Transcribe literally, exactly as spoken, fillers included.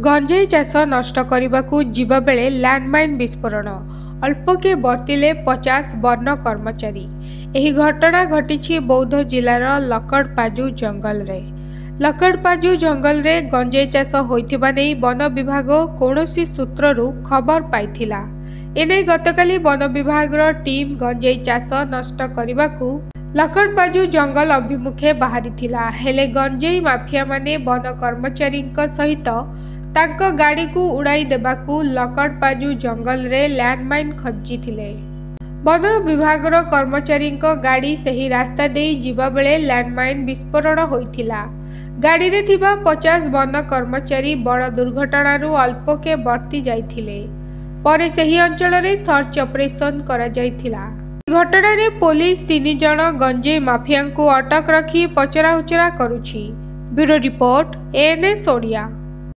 गंजेई चाष नष्ट करने जीवा बेले लैंडमाइन विस्फोरण अल्पके बर्तिले पचास वन कर्मचारी। एही घटना घटी बौद्ध जिलार लकड़पाजु जंगल रे। लकड़पाजु जंगल रे गंजेई चाष होइथिबा नै वन विभाग कौनसी सूत्ररू खबर पाइथिला। एने गतकाली वन विभाग टीम गंजेई चाष नष्ट करने लकड़पाजु जंगल अभिमुखे बाहरी हेले गंजेई माफिया माने वन कर्मचारी सहित तांको गाड़ी को उड़ाई देबाकू लकड़पाजु जंगल रे लैंडमाइन खंजी थिले। वन विभाग कर्मचारी गाड़ी सही रास्ता दे जिबा बेले लैंडमाइन विस्फोरण होइथिला। गाड़ी रे थिबा पचास वन कर्मचारी बड़ दुर्घटनारू अल्पके बर्ती जाइथिले। परे सही अंचल रे सर्च ऑपरेशन करा जाइथिला। घटना रे पुलिस तीन जन गंजेई माफिया को अटक रखी पचरा उचरा करुछि। Bureau report ANS Odia.